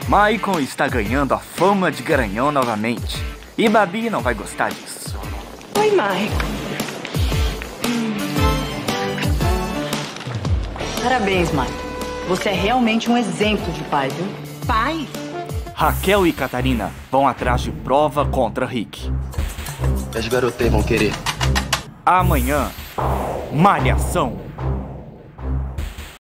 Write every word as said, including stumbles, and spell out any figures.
Michael está ganhando a fama de garanhão novamente. E Babi não vai gostar disso. Oi, Michael. Parabéns, Michael. Você é realmente um exemplo de pai, viu? Pai? Raquel e Catarina vão atrás de prova contra Rick. As garotas vão querer. Amanhã, Malhação.